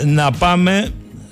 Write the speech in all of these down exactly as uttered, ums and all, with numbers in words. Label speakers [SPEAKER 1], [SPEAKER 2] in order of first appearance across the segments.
[SPEAKER 1] να πάμε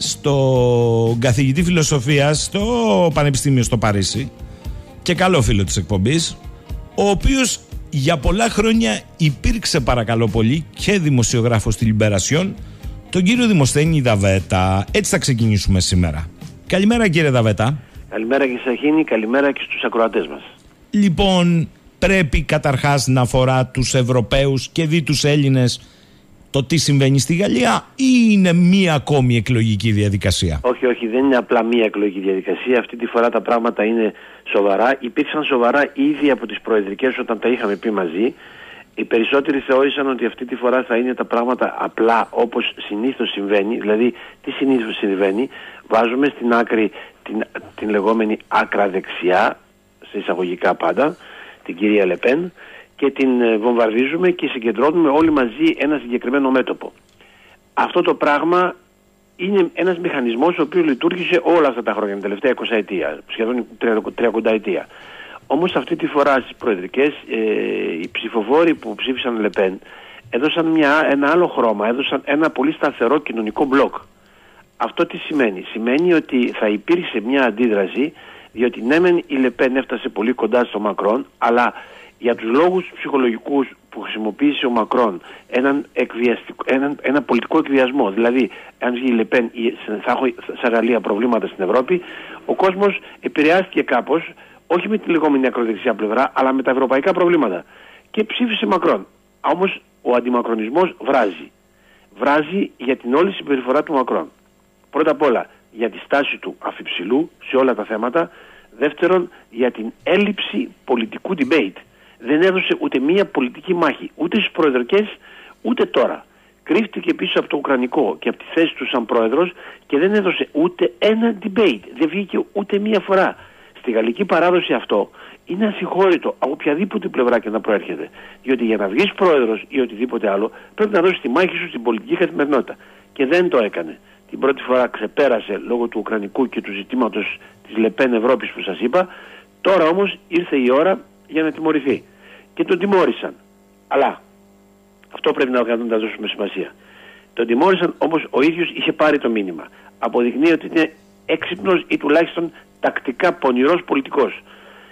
[SPEAKER 1] στο καθηγητή φιλοσοφίας στο Πανεπιστήμιο στο Παρίσι και καλό φίλο της εκπομπής, ο οποίος για πολλά χρόνια υπήρξε, παρακαλώ πολύ, και δημοσιογράφος στη Λιμπερασιόν, τον κύριο Δημοσθένη Δαβέτα. Έτσι θα ξεκινήσουμε σήμερα. Καλημέρα κύριε Δαβέτα.
[SPEAKER 2] Καλημέρα και Σαχίνη, καλημέρα και στους ακροατές μας.
[SPEAKER 1] Λοιπόν, πρέπει καταρχάς να αφορά τους Ευρωπαίους και δι' τους Έλληνες το τι συμβαίνει στη Γαλλία, ή είναι μία ακόμη εκλογική διαδικασία?
[SPEAKER 2] Όχι, όχι, δεν είναι απλά μία εκλογική διαδικασία. Αυτή τη φορά τα πράγματα είναι σοβαρά. Υπήρξαν σοβαρά ήδη από τις προεδρικές όταν τα είχαμε πει μαζί. Οι περισσότεροι θεώρησαν ότι αυτή τη φορά θα είναι τα πράγματα απλά όπως συνήθως συμβαίνει. Δηλαδή, τι συνήθως συμβαίνει? Βάζουμε στην άκρη την, την λεγόμενη άκρα δεξιά, σε εισαγωγικά πάντα, την κυρία Λεπέν, και την βομβαρδίζουμε και συγκεντρώνουμε όλοι μαζί ένα συγκεκριμένο μέτωπο. Αυτό το πράγμα είναι ένας μηχανισμός ο οποίος λειτουργήσε όλα αυτά τα χρόνια, την τελευταία εικοσαετία, σχεδόν τριακονταετία. Όμως αυτή τη φορά στις προεδρικές ε, οι ψηφοφόροι που ψήφισαν Λεπέν έδωσαν μια, ένα άλλο χρώμα, έδωσαν ένα πολύ σταθερό κοινωνικό μπλοκ. Αυτό τι σημαίνει? Σημαίνει ότι θα υπήρξε μια αντίδραση, διότι ναι μεν η Λεπέν έφτασε πολύ κοντά στο Μακρόν, αλλά για τους λόγους ψυχολογικούς που χρησιμοποίησε ο Μακρόν, έναν έναν, ένα πολιτικό εκβιασμό, δηλαδή αν βγει η Λεπέν θα έχω σαν Γαλλία προβλήματα στην Ευρώπη, ο κόσμος επηρεάστηκε κάπως, όχι με τη λεγόμενη ακροδεξιά πλευρά, αλλά με τα ευρωπαϊκά προβλήματα. Και ψήφισε Μακρόν. Όμως ο αντιμακρονισμός βράζει. Βράζει για την όλη συμπεριφορά του Μακρόν. Πρώτα απ' όλα για τη στάση του αφιψηλού σε όλα τα θέματα. Δεύτερον, για την έλλειψη πολιτικού debate. Δεν έδωσε ούτε μία πολιτική μάχη, ούτε στις προεδρικές, ούτε τώρα. Κρύφτηκε πίσω από το Ουκρανικό και από τη θέση του σαν πρόεδρος και δεν έδωσε ούτε ένα debate. Δεν βγήκε ούτε μία φορά. Στη γαλλική παράδοση αυτό είναι ασυγχώρητο από οποιαδήποτε πλευρά και να προέρχεται. Διότι για να βγεις πρόεδρος ή οτιδήποτε άλλο πρέπει να δώσεις τη μάχη σου στην πολιτική καθημερινότητα. Και δεν το έκανε. Την πρώτη φορά ξεπέρασε λόγω του Ουκρανικού και του ζητήματος της Λεπέν Ευρώπης που σας είπα. Τώρα όμως ήρθε η ώρα για να τιμωρηθεί. Και τον τιμώρησαν. Αλλά αυτό πρέπει να να δώσουμε σημασία. Τον τιμώρησαν, όμως ο ίδιος είχε πάρει το μήνυμα. Αποδεικνύει ότι είναι έξυπνος ή τουλάχιστον τακτικά πονηρός πολιτικός.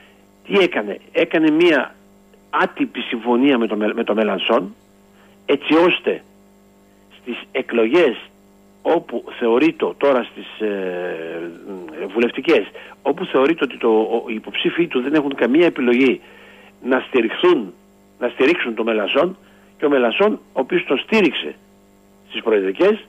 [SPEAKER 2] Τι έκανε? Έκανε μία άτυπη συμφωνία με το, με το Μελανσόν, έτσι ώστε στις εκλογές όπου θεωρείται τώρα στις ε, βουλευτικές, όπου θεωρείται ότι το, ο, οι υποψήφοι του δεν έχουν καμία επιλογή να στηριχθούν, να στηρίξουν το Μελανσόν, και ο Μελανσόν, ο οποίος τον στήριξε στις προεδρικές,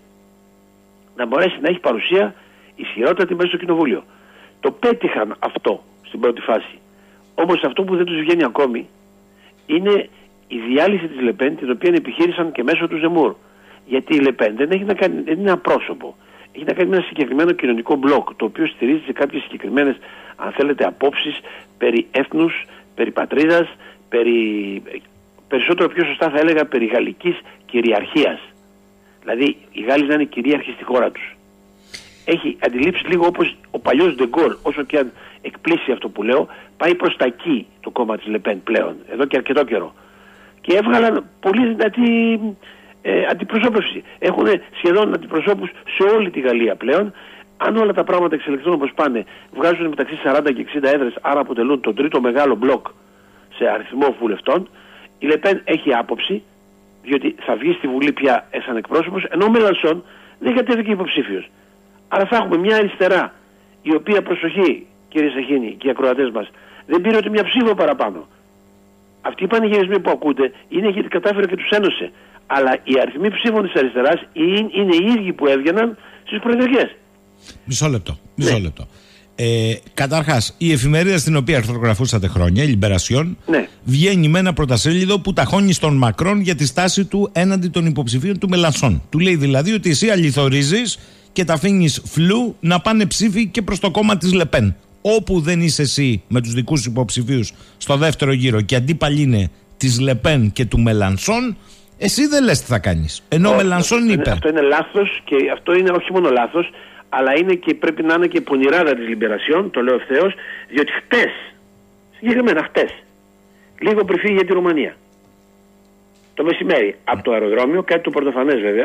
[SPEAKER 2] να μπορέσει να έχει παρουσία ισχυρότατη μέσα στο κοινοβούλιο. Το πέτυχαν αυτό στην πρώτη φάση. Όμως αυτό που δεν τους βγαίνει ακόμη είναι η διάλυση της Λεπέν, την οποία επιχείρησαν και μέσω του Ζεμούρ. Γιατί η Λεπέν δεν έχει να κάνει, δεν είναι απρόσωπο. Έχει να κάνει με ένα συγκεκριμένο κοινωνικό μπλοκ, το οποίο στηρίζει σε κάποιες συγκεκριμένες, αν θέλετε, απόψεις περί έθνους, περί πατρίδας, περί, περισσότερο πιο σωστά θα έλεγα περί γαλλικής κυριαρχίας. Δηλαδή οι Γάλλοι να είναι κυρίαρχοι στη χώρα τους. Έχει αντιλήψει λίγο όπως ο παλιός Ντεγκόλ, όσο και αν εκπλήσει αυτό που λέω, πάει προς τα εκεί το κόμμα της Λεπέν πλέον, εδώ και αρκετό καιρό. Και έβγαλαν πολύ δυνατή ε, αντιπροσώπευση. Έχουν σχεδόν αντιπροσώπους σε όλη τη Γαλλία πλέον. Αν όλα τα πράγματα εξελιχθούν όπως πάνε, βγάζουν μεταξύ σαράντα και εξήντα έδρες, άρα αποτελούν τον τρίτο μεγάλο μπλοκ σε αριθμό βουλευτών. Η Λεπέν έχει άποψη, διότι θα βγει στη Βουλή πια σαν εκπρόσωπος, ενώ ο Μελανσόν δεν κατέβηκε υποψήφιος. Άρα θα έχουμε μια αριστερά, η οποία, προσοχή κύριε Σαχίνη και οι ακροατές μας, δεν πήρε ούτε μια ψήφο παραπάνω. Αυτοί οι πανηγυρισμοί που ακούτε είναι γιατί κατάφερε και τους ένωσε. Αλλά οι αριθμοί ψήφων της αριστεράς είναι οι ίδιοι που έβγαιναν στις προεδρικές.
[SPEAKER 1] Μισό λεπτό. Μισό ναι. λεπτό. Ε, καταρχάς, η εφημερίδα στην οποία αρθρογραφούσατε χρόνια, η Λιμπερασιόν,
[SPEAKER 2] ναι.
[SPEAKER 1] βγαίνει με ένα πρωτασέλιδο που ταχώνει στον Μακρόν για τη στάση του έναντι των υποψηφίων του Μελανσόν. Του λέει δηλαδή ότι εσύ αληθορίζεις και τα αφήνεις φλου να πάνε ψήφοι και προς το κόμμα της Λεπέν. Όπου δεν είσαι εσύ με τους δικούς υποψηφίους στο δεύτερο γύρο και αντίπαλοι είναι της Λεπέν και του Μελανσόν, εσύ δεν λες τι θα κάνεις. Ενώ ο Μελανσόν είπε.
[SPEAKER 2] Αυτό είναι λάθος, και αυτό είναι όχι μόνο λάθος, αλλά είναι και πρέπει να είναι και πονηράδα της Λιμπερασιόν, το λέω ευθέως, διότι χτες, συγκεκριμένα χτες, λίγο πριν φύγει για τη Ρουμανία, το μεσημέρι, από το αεροδρόμιο, κάτι του πρωτοφανές βέβαια,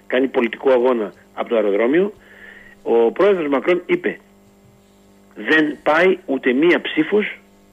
[SPEAKER 2] κάνει πολιτικό αγώνα από το αεροδρόμιο, ο πρόεδρος Μακρόν είπε δεν πάει ούτε μία ψήφος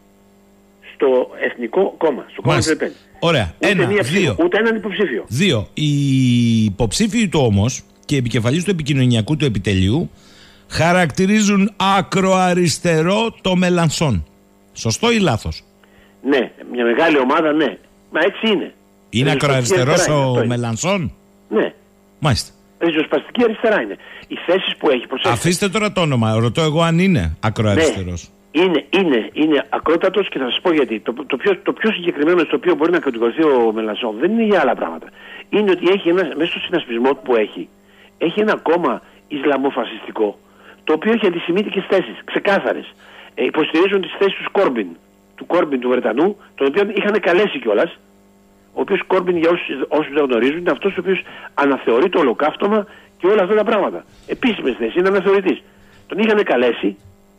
[SPEAKER 2] στο Εθνικό Κόμμα, στο κόμμα του Λεπέν.
[SPEAKER 1] Ωραία.
[SPEAKER 2] Ούτε
[SPEAKER 1] Ένα,
[SPEAKER 2] μία
[SPEAKER 1] δύο.
[SPEAKER 2] ψήφο, ούτε έναν υποψήφιο.
[SPEAKER 1] Δύο. Οι υποψήφιοι του όμως και επικεφαλής του επικοινωνιακού του επιτελείου χαρακτηρίζουν ακροαριστερό το Μελανσόν. Σωστό ή λάθος?
[SPEAKER 2] Ναι, μια μεγάλη ομάδα, ναι. Μα έτσι είναι.
[SPEAKER 1] Είναι ακροαριστερός ο Μελανσόν?
[SPEAKER 2] Ναι.
[SPEAKER 1] Μάλιστα.
[SPEAKER 2] Ριζοσπαστική αριστερά είναι. Οι θέσεις που έχει, προσέξτε.
[SPEAKER 1] Αφήστε τώρα το όνομα. Ρωτώ εγώ αν είναι ακροαριστερός.
[SPEAKER 2] Ναι. Είναι, είναι, είναι ακρότατος και θα σας πω γιατί. Το, το, πιο, το πιο συγκεκριμένο στο οποίο μπορεί να κατηγορηθεί ο Μελανσόν δεν είναι για άλλα πράγματα. Είναι ότι έχει ένα, μέσα στο συνασπισμό που έχει, έχει ένα κόμμα Ισλαμοφασιστικό, το οποίο έχει αντισημίτικες θέσεις, ξεκάθαρες. Ε, υποστηρίζουν τις θέσεις του Κόρμπιν, του Κόρμπιν του Βρετανού, τον οποίο είχαν καλέσει κιόλας. Ο οποίος Κόρμπιν, για όσους, όσους δεν γνωρίζουν, είναι αυτός ο οποίος αναθεωρεί το ολοκαύτωμα και όλα αυτά τα πράγματα. Επίσημες θέσεις, είναι αναθεωρητής. Τον είχαν καλέσει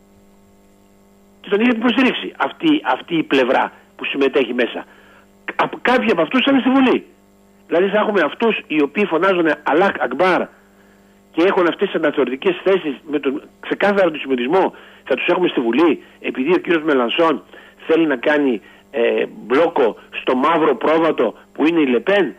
[SPEAKER 2] και τον είχαν υποστηρίξει αυτή, αυτή η πλευρά που συμμετέχει μέσα. Κάποιοι από αυτούς ήταν στη Βουλή. Δηλαδή θα έχουμε αυτούς οι οποίοι φωνάζουν Αλάχ Ακμπάρ και έχουν αυτές τις αναθεωρητικές θέσεις με τον ξεκάθαρο του συμμετισμό, θα τους έχουμε στη Βουλή επειδή ο κύριος Μελανσόν θέλει να κάνει ε, μπλόκο στο μαύρο πρόβατο που είναι η Λεπέν.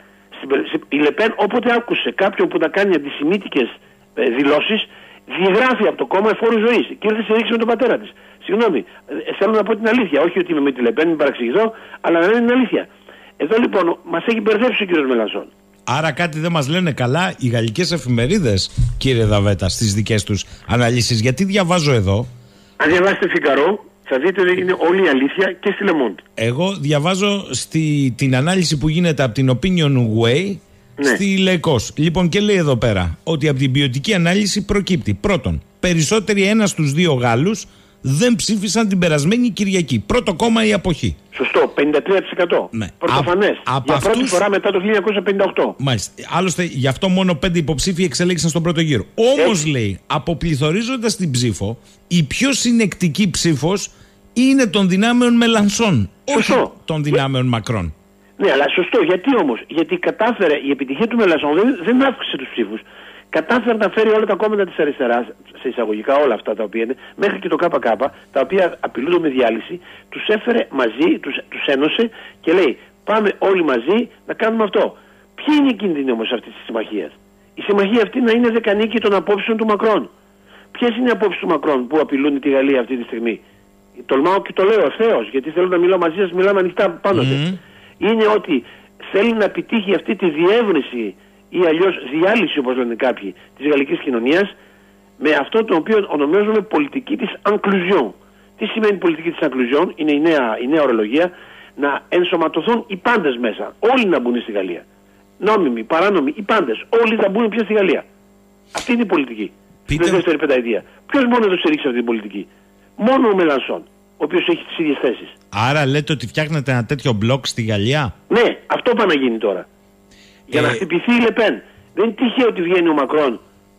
[SPEAKER 2] Η Λεπέν όποτε άκουσε κάποιον που να κάνει αντισημίτικες ε, δηλώσεις, διαγράφει από το κόμμα εφόρου ζωής και ήρθε σε ρίξει με τον πατέρα της. Συγγνώμη, ε, θέλω να πω την αλήθεια, όχι ότι είμαι με τη Λεπέν, μην παραξηγηθώ, αλλά να είναι την αλήθεια. Εδώ λοιπόν μας έχει μπερδέψει ο κύριος Μελανσόν.
[SPEAKER 1] Άρα κάτι δεν μας λένε καλά οι γαλλικές εφημερίδες, κύριε Δαβέτα, στις δικές τους αναλύσεις. Γιατί διαβάζω εδώ.
[SPEAKER 2] Αν διαβάσετε Φιγκαρό, θα δείτε ότι είναι όλη η αλήθεια και στη Λεμόντ.
[SPEAKER 1] Εγώ διαβάζω στη, την ανάλυση που γίνεται από την Opinion Way, ναι, στη Λεκός. Λοιπόν, και λέει εδώ πέρα ότι από την ποιοτική ανάλυση προκύπτει. Πρώτον, περισσότεροι ένα στους δύο Γάλλους δεν ψήφισαν την περασμένη Κυριακή. Πρώτο κόμμα η αποχή. Σωστό, πενήντα τρία τοις εκατό. Ναι.
[SPEAKER 2] Πρωτοφανές.
[SPEAKER 1] Α,
[SPEAKER 2] για αυτούς... πρώτη φορά μετά το χίλια εννιακόσια πενήντα οκτώ.
[SPEAKER 1] Μάλιστα. Άλλωστε, γι' αυτό μόνο πέντε υποψήφοι εξελέγησαν στον πρώτο γύρο. Όμως, λέει, αποπληθωρίζοντας την ψήφο, η πιο συνεκτική ψήφος είναι των δυνάμεων Μελανσόν.
[SPEAKER 2] Σωστό.
[SPEAKER 1] Όχι των δυνάμεων Μακρόν.
[SPEAKER 2] Ναι, αλλά σωστό. Γιατί όμως? Γιατί κατάφερε η επιτυχία του Μελανσόν, δεν, δεν αύξησε τους ψήφους. Κατάφερε να φέρει όλα τα κόμματα της αριστεράς, σε εισαγωγικά όλα αυτά τα οποία είναι, μέχρι και το ΚΚ, τα οποία απειλούνται με διάλυση, τους έφερε μαζί, τους, τους ένωσε και λέει πάμε όλοι μαζί να κάνουμε αυτό. Ποιοι είναι οι κίνδυνοι όμως αυτής της συμμαχίας? Η συμμαχία αυτή να είναι δεκανίκη των απόψεων του Μακρόν. Ποιες είναι οι απόψεις του Μακρόν που απειλούν τη Γαλλία αυτή τη στιγμή? Τολμάω και το λέω ευθέως, γιατί θέλω να μιλάω μαζί σας, μιλάμε ανοιχτά πάντοτε. Mm. Είναι ότι θέλει να επιτύχει αυτή τη διεύρυνση ή αλλιώς διάλυση, όπως λένε κάποιοι, της γαλλικής κοινωνίας με αυτό το οποίο ονομάζουμε πολιτική της inclusion. Τι σημαίνει πολιτική της inclusion? Είναι η νέα, η νέα ορολογία, να ενσωματωθούν οι πάντες μέσα. Όλοι να μπουν στη Γαλλία. Νόμιμοι, παράνομοι, οι πάντες. Όλοι θα μπουν πια στη Γαλλία. Αυτή είναι η πολιτική. Πείτε... Στην δεύτερη πενταετία. Ποιος μόνο δεν στηρίξει αυτή την πολιτική? Μόνο ο Μελανσόν, ο οποίος έχει τις ίδιες θέσεις.
[SPEAKER 1] Άρα λέτε ότι φτιάχνετε ένα τέτοιο μπλοκ στη Γαλλία?
[SPEAKER 2] Ναι, αυτό πάει να γίνει τώρα. Για ε... να χτυπηθεί η Λεπέν. Δεν είναι τυχαίο ότι βγαίνει ο Μακρόν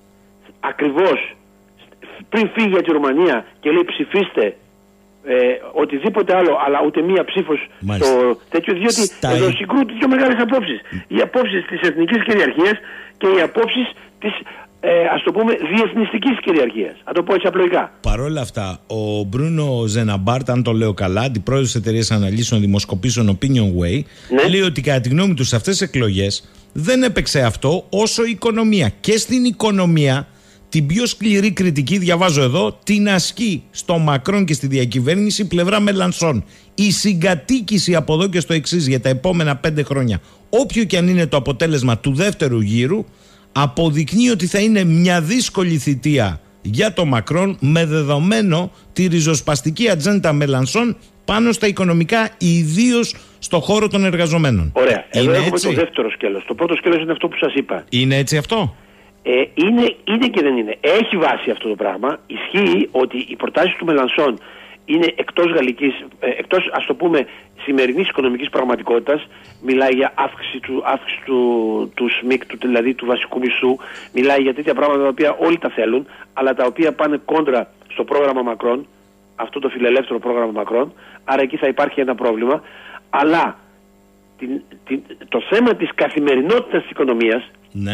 [SPEAKER 2] ακριβώς πριν φύγει για τη Ρουμανία και λέει ψηφίστε ε, οτιδήποτε άλλο, αλλά ούτε μία ψήφος στο τέτοιο, διότι Στα... εδώ συγκρούνται δύο μεγάλες απόψεις. Οι απόψεις της εθνικής κυριαρχίας και οι απόψεις της, ε, ας το πούμε, διεθνιστικής κυριαρχίας. Αν το πω έτσι απλοϊκά.
[SPEAKER 1] Παρ' όλα αυτά, ο Μπρούνο Ζεναμπάρτ, αν το λέω καλά, αντιπρόεδρος της εταιρείας αναλύσεων δημοσκοπήσεων Opinion Way, ναι, λέει ότι κατά τη γνώμη του σε αυτές τις εκλογές δεν έπαιξε αυτό όσο η οικονομία. Και στην οικονομία την πιο σκληρή κριτική, διαβάζω εδώ, την ασκεί στο Μακρόν και στη διακυβέρνηση πλευρά Μελανσόν. Η συγκατοίκηση από εδώ και στο εξής για τα επόμενα πέντε χρόνια, όποιο και αν είναι το αποτέλεσμα του δεύτερου γύρου, αποδεικνύει ότι θα είναι μια δύσκολη θητεία για το Μακρόν με δεδομένο τη ριζοσπαστική ατζέντα Μελανσόν πάνω στα οικονομικά, ιδίως στο χώρο των εργαζομένων.
[SPEAKER 2] Ωραία. Εδώ είναι έχουμε έτσι? Το δεύτερο σκέλος. Το πρώτο σκέλος είναι αυτό που σας είπα.
[SPEAKER 1] Είναι έτσι αυτό?
[SPEAKER 2] Ε, είναι, είναι και δεν είναι. Έχει βάση αυτό το πράγμα. Ισχύει ότι οι προτάσεις του Μελανσόν είναι εκτός γαλλικής, ε, εκτός ας το πούμε σημερινής οικονομικής πραγματικότητας. Μιλάει για αύξηση του, αύξηση του, του ΣΜΙΚ, του, δηλαδή του βασικού μισθού. Μιλάει για τέτοια πράγματα τα οποία όλοι τα θέλουν, αλλά τα οποία πάνε κόντρα στο πρόγραμμα Μακρόν, αυτό το φιλελεύθερο πρόγραμμα Μακρόν. Άρα εκεί θα υπάρχει ένα πρόβλημα. Αλλά την, την, το θέμα της καθημερινότητας της οικονομίας, ναι,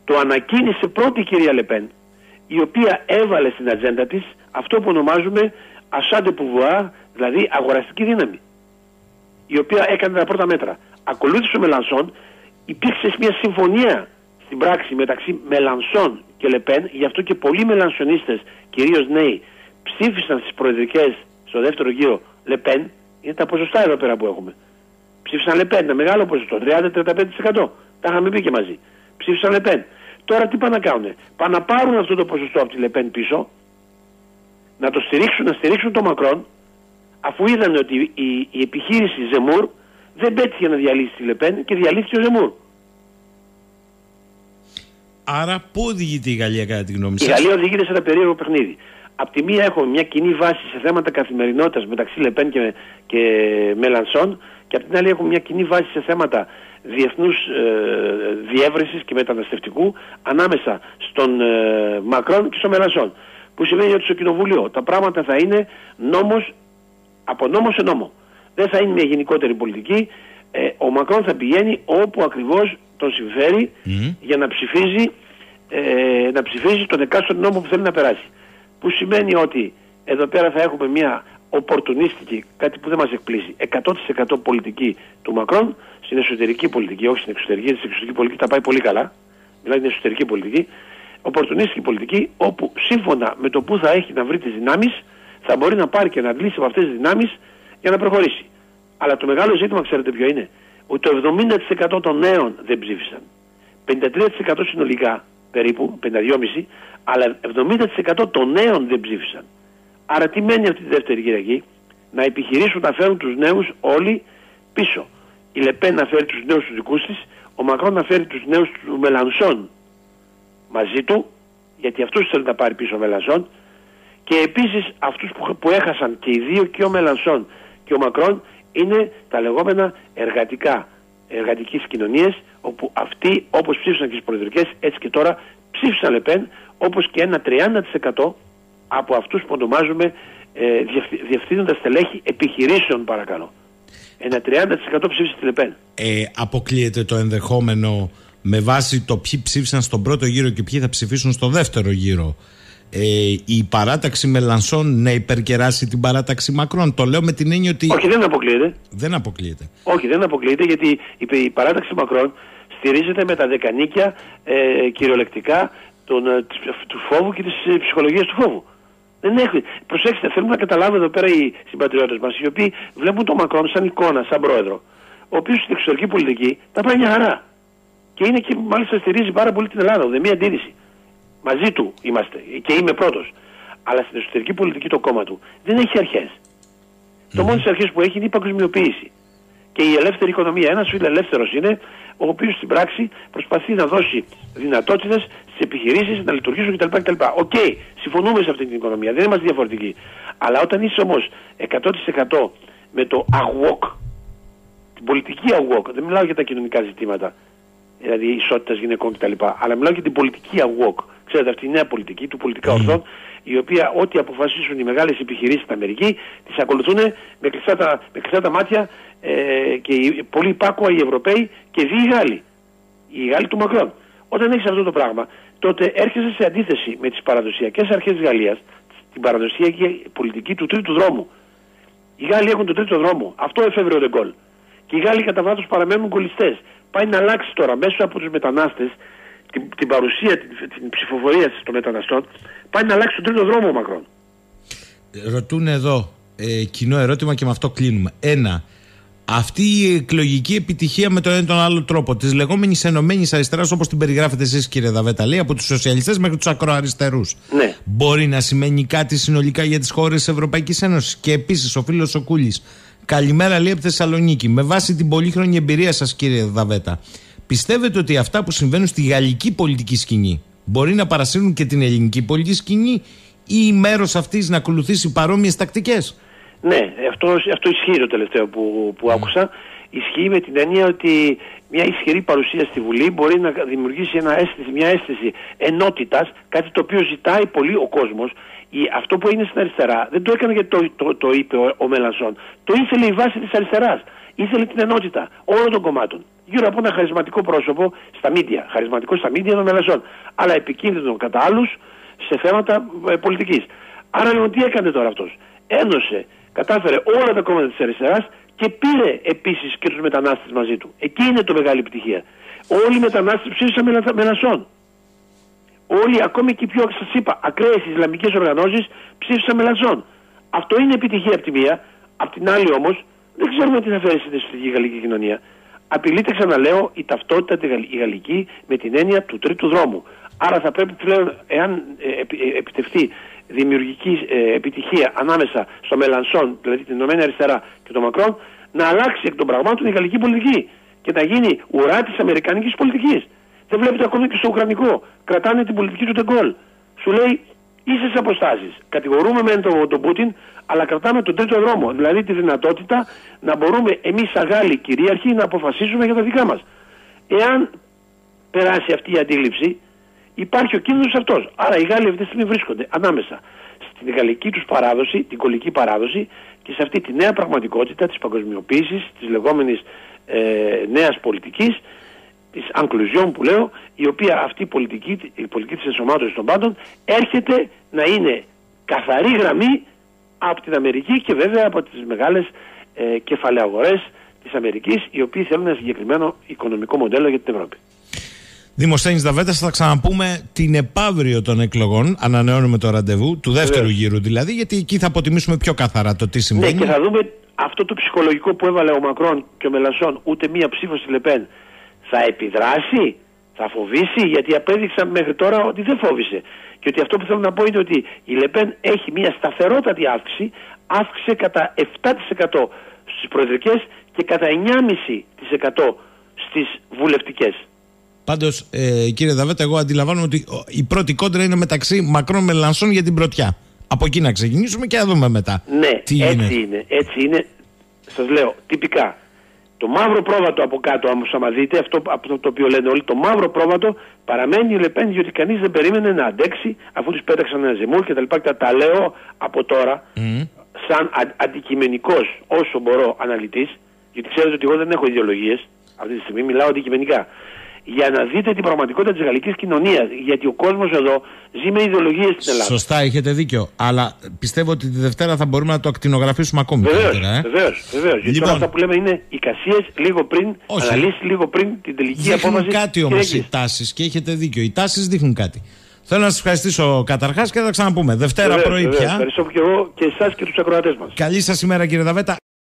[SPEAKER 2] Το ανακοίνησε πρώτη η κυρία Λεπέν, η οποία έβαλε στην ατζέντα της αυτό που ονομάζουμε achat de pouvoir, δηλαδή αγοραστική δύναμη, η οποία έκανε τα πρώτα μέτρα. Ακολούθησε ο Μελανσόν, υπήρξε μια συμφωνία στην πράξη μεταξύ Μελανσόν και Λεπέν, γι' αυτό και πολλοί μελανσονίστες, κυρίως νέοι, ψήφισαν στις προεδρικές στο δεύτερο γύρο Λεπέν. Είναι τα ποσοστά εδώ πέρα που έχουμε. Ψήφισαν Λεπέν, ένα μεγάλο ποσοστό, τριάντα με τριάντα πέντε τοις εκατό. Τα είχαμε πει και μαζί. Ψήφισαν Λεπέν. Τώρα τι πάνε να κάνουν? Πάνε να πάρουν αυτό το ποσοστό από τη Λεπέν πίσω, να το στηρίξουν, να στηρίξουν το Μακρόν, αφού είδαν ότι η, η επιχείρηση Ζεμούρ δεν πέτυχε να διαλύσει τη Λεπέν και διαλύθηκε ο Ζεμούρ.
[SPEAKER 1] Άρα πού οδηγείται η Γαλλία κατά τη γνώμη σας?
[SPEAKER 2] Η Γαλλία οδηγείται σε ένα περίεργο παιχνίδι. Απ' τη μία έχουμε μια κοινή βάση σε θέματα καθημερινότητας μεταξύ Λεπέν και, και Μελανσόν, και απ' την άλλη έχουμε μια κοινή βάση σε θέματα διεθνούς ε, διεύρυνσης και μεταναστευτικού ανάμεσα στον ε, Μακρόν και στον Μελανσόν. Που σημαίνει ότι στο Κοινοβούλιο τα πράγματα θα είναι νόμος, από νόμο σε νόμο. Δεν θα είναι μια γενικότερη πολιτική. Ε, ο Μακρόν θα πηγαίνει όπου ακριβώς τον συμφέρει mm. για να ψηφίζει, ε, να ψηφίζει τον εκάστοτε νόμο που θέλει να περάσει. Που σημαίνει ότι εδώ πέρα θα έχουμε μια οπορτουνίστικη, κάτι που δεν μας εκπλήσει, εκατό τοις εκατό πολιτική του Μακρόν στην εσωτερική πολιτική, όχι στην εξωτερική. Στην εξωτερική πολιτική τα πάει πολύ καλά. Μιλάει την εσωτερική πολιτική. Οπορτουνίστικη πολιτική, όπου σύμφωνα με το που θα έχει να βρει τις δυνάμεις, θα μπορεί να πάρει και να αντλήσει από αυτές τις δυνάμεις για να προχωρήσει. Αλλά το μεγάλο ζήτημα, ξέρετε ποιο είναι? Ότι το εβδομήντα τοις εκατό των νέων δεν ψήφισαν. πενήντα τρία τοις εκατό συνολικά, περίπου, πενήντα δύο κόμμα πέντε τοις εκατό, αλλά εβδομήντα τοις εκατό των νέων δεν ψήφισαν. Άρα τι μένει αυτή τη δεύτερη Κυριακή? Να επιχειρήσουν να φέρουν τους νέους όλοι πίσω. Η Λεπέν να φέρει τους νέους τους δικούς της, ο Μακρόν να φέρει τους νέους του Μελανσόν μαζί του, γιατί αυτούς θέλει να πάρει πίσω ο Μελανσόν, και επίσης αυτούς που, που έχασαν και οι δύο, και ο Μελανσόν και ο Μακρόν, είναι τα λεγόμενα εργατικά, εργατικές κοινωνίες, όπου αυτοί, όπως ψήφισαν και στις προεδρικές, έτσι και τώρα ψήφισαν Λεπέν, όπως και ένα τριάντα τοις εκατό από αυτούς που ονομάζουμε ε, διευθύνοντα στελέχη επιχειρήσεων, παρακαλώ. Ένα τριάντα τοις εκατό ψήφισε τη Λεπέν.
[SPEAKER 1] Ε, αποκλείεται το ενδεχόμενο, με βάση το ποιοι ψήφισαν στον πρώτο γύρο και ποιοι θα ψηφίσουν στο δεύτερο γύρο, ε, η παράταξη Μελανσόν να υπερκεράσει την παράταξη Μακρόν? Το λέω με την έννοια ότι...
[SPEAKER 2] Όχι, δεν αποκλείεται.
[SPEAKER 1] Δεν αποκλείεται.
[SPEAKER 2] Όχι, δεν αποκλείεται, γιατί η παράταξη Μακρόν στηρίζεται με τα δεκανίκια ε, κυριολεκτικά τον, ε, του φόβου και της ε, ψυχολογίας του φόβου. Δεν έχει. Προσέξτε, θέλουμε να καταλάβουν εδώ πέρα οι συμπατριώτες μας, οι οποίοι βλέπουν τον Μακρόν σαν εικόνα, σαν πρόεδρο, ο οποίος στην εξωτερική πολιτική τα πάει μια χαρά. Και είναι και μάλιστα στηρίζει πάρα πολύ την Ελλάδα, δεν μία αντίρρηση. Μαζί του είμαστε και είμαι πρώτος. Αλλά στην εσωτερική πολιτική το κόμμα του δεν έχει αρχές. Mm-hmm. Το μόνο τις αρχές που έχει είναι η παγκοσμιοποίηση. Και η ελεύθερη οικονομία. Ένας φιλελεύθερος είναι, ο οποίος στην πράξη προσπαθεί να δώσει δυνατότητες στις επιχειρήσεις να λειτουργήσουν κτλ. κτλ. Οκ, okay, συμφωνούμε σε αυτή την οικονομία, δεν είμαστε διαφορετικοί. Αλλά όταν είσαι όμως εκατό τοις εκατό με το αγουόκ, την πολιτική αγουόκ, δεν μιλάω για τα κοινωνικά ζητήματα, δηλαδή ισότητας γυναικών κτλ. Αλλά μιλάω για την πολιτική αγουόκ. Ξέρετε, αυτή η νέα πολιτική του πολιτικά ορθών, η οποία ό,τι αποφασίσουν οι μεγάλες επιχειρήσεις στην Αμερική, τις ακολουθούν με κλειστά τα, με κλειστά τα μάτια ε, και οι, πολύ υπάκουα οι Ευρωπαίοι και δι' οι Γάλλοι. Οι Γάλλοι του Μακρόν. Όταν έχεις αυτό το πράγμα, τότε έρχεσαι σε αντίθεση με τις παραδοσιακές αρχές της Γαλλίας, την παραδοσιακή πολιτική του τρίτου δρόμου. Οι Γάλλοι έχουν τον τρίτο δρόμο. Αυτό εφεύρε ο Ντεγκόλ. Και οι Γάλλοι κατά βάθος παραμένουν γκολιστές. Πάει να αλλάξει τώρα μέσω από τους μετανάστες την, την παρουσία, την, την ψηφοφορία των μεταναστών, πάει να αλλάξει τον τρίτο δρόμο ο Μακρόν.
[SPEAKER 1] Ρωτούν εδώ ε, κοινό ερώτημα και με αυτό κλείνουμε. Ένα, αυτή η εκλογική επιτυχία με τον ένα ή τον άλλο τρόπο της λεγόμενης ενωμένης αριστεράς, όπως την περιγράφετε εσείς, κύριε Δαβέτα, λέει, από τους σοσιαλιστές μέχρι τους ακροαριστερούς,
[SPEAKER 2] ναι,
[SPEAKER 1] μπορεί να σημαίνει κάτι συνολικά για τις χώρες της Ευρωπαϊκής Ένωσης? Και επίσης ο φίλος ο Κούλης, καλημέρα, λέει, από Θεσσαλονίκη. Με βάση την πολύχρονη εμπειρία σας, κύριε Δαβέτα, πιστεύετε ότι αυτά που συμβαίνουν στη γαλλική πολιτική σκηνή μπορεί να παρασύρουν και την ελληνική πολιτική σκηνή, ή μέρος αυτής να ακολουθήσει παρόμοιες τακτικές?
[SPEAKER 2] Ναι, αυτό, αυτό ισχύει το τελευταίο που, που mm. άκουσα. Ισχύει με την έννοια ότι μια ισχυρή παρουσία στη Βουλή μπορεί να δημιουργήσει ένα αίσθηση, μια αίσθηση ενότητας, κάτι το οποίο ζητάει πολύ ο κόσμος. Η, αυτό που έγινε στην αριστερά δεν το έκανε γιατί το, το, το είπε ο, ο Μελανσόν. Το ήθελε η βάση της αριστεράς. Ήθελε την ενότητα όλων των κομμάτων. γύρω από ένα χαρισματικό πρόσωπο στα μίντια. Χαρισματικό στα μίντια των μελασσών. Αλλά επικίνδυνο κατά άλλους σε θέματα ε, πολιτικής. Άρα λοιπόν τι έκανε τώρα αυτός? Ένωσε, κατάφερε όλα τα κόμματα της αριστεράς και πήρε επίσης και τους μετανάστες μαζί του. Εκεί είναι το μεγάλη επιτυχία. Όλοι οι μετανάστες ψήφισαν μελασσών. Όλοι, ακόμη και οι πιο, σας είπα, ακραίες Ισλαμικές οργανώσεις ψήφισαν μελασσών. Αυτό είναι επιτυχία από τη μία. Απ' την άλλη όμως, δεν ξέρουμε τι θα φέρει στη γαλλική κοινωνία. Απειλείται, ξαναλέω, η ταυτότητα η γαλλική με την έννοια του τρίτου δρόμου. Άρα θα πρέπει πλέον, εάν ε, επιτευχθεί δημιουργική ε, επιτυχία ανάμεσα στο Μελανσόν, δηλαδή την Ηνωμένη Αριστερά και τον Μακρόν, να αλλάξει εκ των πραγμάτων η γαλλική πολιτική και να γίνει ουρά της αμερικανικής πολιτικής. Δεν βλέπετε ακόμη και στο Ουκρανικό. Κρατάνε την πολιτική του Ντεγκόλ. Σου λέει ίσες αποστάσεις. Κατηγορούμε μεν τον, τον Πούτιν, αλλά κρατάμε τον τρίτο δρόμο. Δηλαδή τη δυνατότητα να μπορούμε εμείς σαν Γάλλοι κυρίαρχοι να αποφασίσουμε για τα δικά μας. Εάν περάσει αυτή η αντίληψη, υπάρχει ο κίνδυνος αυτός. Άρα οι Γάλλοι αυτή τη στιγμή βρίσκονται ανάμεσα στην γαλλική τους παράδοση, την κολλική παράδοση και σε αυτή τη νέα πραγματικότητα της παγκοσμιοποίησης, της λεγόμενης ε, νέας πολιτικής, της inclusion που λέω, η οποία αυτή η πολιτική, η πολιτική της ενσωμάτωσης των πάντων έρχεται να είναι καθαρή γραμμή από την Αμερική και βέβαια από τις μεγάλες ε, κεφαλαιαγορές της Αμερικής, οι οποίοι θέλουν ένα συγκεκριμένο οικονομικό μοντέλο για την Ευρώπη.
[SPEAKER 1] Δημοσθένης Δαβέτας, θα ξαναπούμε την επαύριο των εκλογών. Ανανεώνουμε το ραντεβού του δεύτερου Βεβαίως. γύρου δηλαδή, γιατί εκεί θα αποτιμήσουμε πιο καθαρά το τι συμβαίνει.
[SPEAKER 2] Ναι, και θα δούμε αυτό το ψυχολογικό που έβαλε ο Μακρόν και ο Μελανσόν, ούτε μία ψήφο στη Λεπέν. Θα επιδράσει, θα φοβήσει, γιατί απέδειξαν μέχρι τώρα ότι δεν φόβησε. Και ότι αυτό που θέλω να πω είναι ότι η Λεπέν έχει μια σταθερότατη αύξηση, αύξησε κατά επτά τοις εκατό στις προεδρικές και κατά εννιά κόμμα πέντε τοις εκατό στις βουλευτικές.
[SPEAKER 1] Πάντως, ε, κύριε Δαβέτα, εγώ αντιλαμβάνομαι ότι η πρώτη κόντρα είναι μεταξύ Μακρόν Μελανσόν για την πρωτιά. Από εκεί να ξεκινήσουμε και να δούμε μετά.
[SPEAKER 2] Ναι,
[SPEAKER 1] τι
[SPEAKER 2] έτσι
[SPEAKER 1] είναι.
[SPEAKER 2] είναι. Έτσι είναι. Σας λέω, τυπικά. Το μαύρο πρόβατο από κάτω, άμα δείτε, αυτό, αυτό το οποίο λένε όλοι, το μαύρο πρόβατο παραμένει η Λεπέν, διότι κανείς δεν περίμενε να αντέξει αφού τους πέταξαν ένα ζεμούρ και τα λοιπά. Και τα λέω από τώρα, mm. σαν α, αντικειμενικός όσο μπορώ αναλυτής, γιατί ξέρετε ότι εγώ δεν έχω ιδεολογίες, αυτή τη στιγμή μιλάω αντικειμενικά. Για να δείτε την πραγματικότητα της γαλλικής κοινωνίας. Γιατί ο κόσμος εδώ ζει με ιδεολογίες στην Ελλάδα.
[SPEAKER 1] Σωστά, έχετε δίκιο. Αλλά πιστεύω ότι τη Δευτέρα θα μπορούμε να το ακτινογραφήσουμε ακόμη καλύτερα. Ε?
[SPEAKER 2] Βεβαίως, βεβαίως. Γιατί
[SPEAKER 1] λοιπόν,
[SPEAKER 2] αυτά που λέμε είναι εικασίες λίγο πριν, αναλύσεις λίγο πριν την τελική
[SPEAKER 1] δείχνουν
[SPEAKER 2] απόφαση.
[SPEAKER 1] Δείχνουν κάτι όμως οι τάσεις και έχετε δίκιο. Οι τάσεις δείχνουν κάτι. Θέλω να σας ευχαριστήσω καταρχάς και θα ξαναπούμε. Δευτέρα πρωί πια.
[SPEAKER 2] Ευχαριστώ και εγώ και εσάς και τους ακροατές μας.
[SPEAKER 1] Καλή σας ημέρα, κύριε Δαβέτα.